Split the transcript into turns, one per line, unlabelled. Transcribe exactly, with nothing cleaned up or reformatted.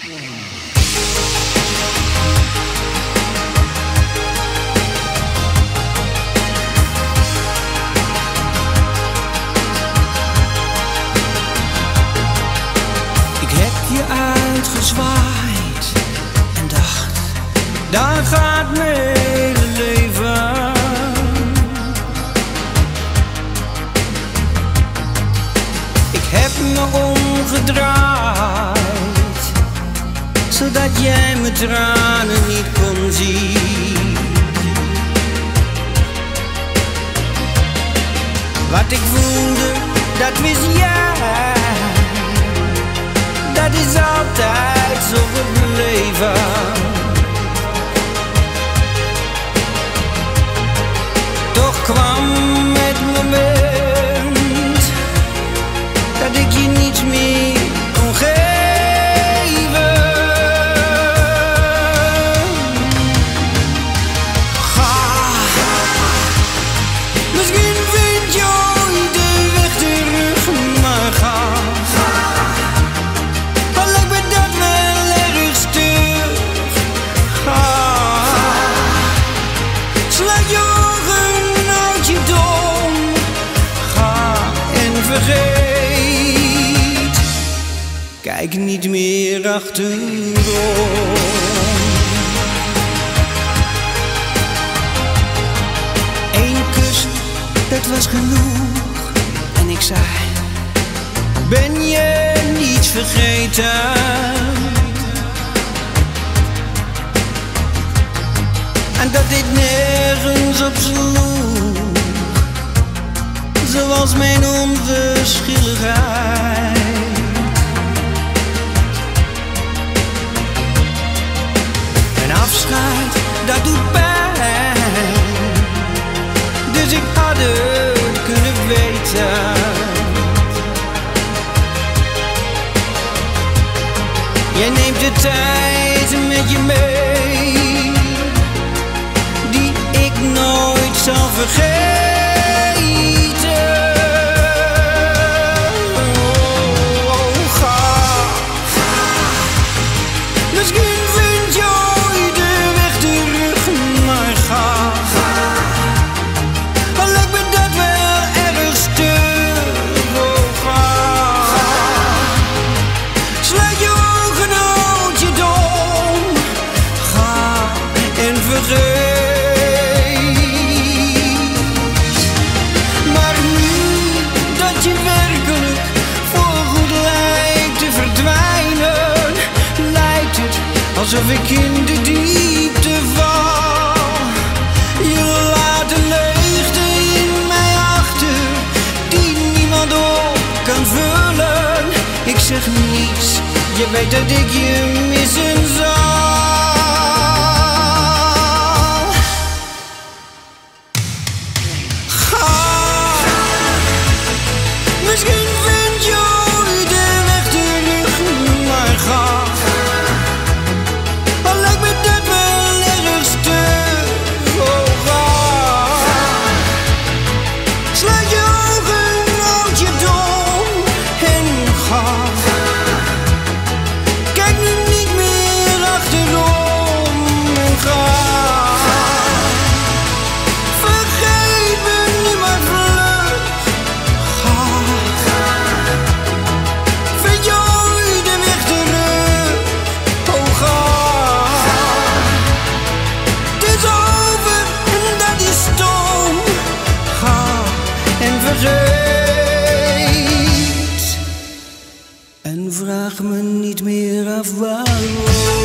Ik heb je uitgezwaaid en dacht, daar gaat mijn hele leven. Ik heb me omgedraaid, zodat jij mijn tranen niet kon zien. Wat ik voelde, dat wist jij. Dat is altijd zo gebleven. Toch kwam het moment dat ik je niets meer kon geven. Ga, misschien vind je ooit de weg terug, maar ga. Al lijkt me dat wel erg stuk. Ga, sluit je ogen, houd je dom. Ga en vergeet. Kijk niet meer achterom. Eén kus, dat was genoeg. En ik zei, ben je niet vergeten? En dat dit nergens op sloeg, zoals mijn onverschilligheid. Een afscheid, dat doet pijn, dus ik had het kunnen weten. Jij neemt de tijd met je mee, die ik nooit zal vergeten. Oh, ga. Misschien vind je ooit de weg terug, maar ga. Al lijkt me dat wel erg stuk. Oh, ga. Sluit je ogen, houd je dom. Ga en vergeet. Maar nu dat je werkelijk voorgoed lijkt te verdwijnen, lijkt het alsof ik in de diepte val. Je laat een leegte in mij achter, die niemand op kan vullen. Ik zeg niets, je weet dat ik je missen zal. Ga, misschien vind je ooit de weg terug, maar ga. Al lijkt me dat wel erg stuk. Oh, ga. Sluit je ogen, houd je dom en ga. Kijk nu niet meer achterom en ga. Vergeet me nu maar vlug. Ga. Vind je ooit de weg terug? Oh, ga. Het is over en dat is stom. Ga en vergeet. En vraag me niet meer af waarom.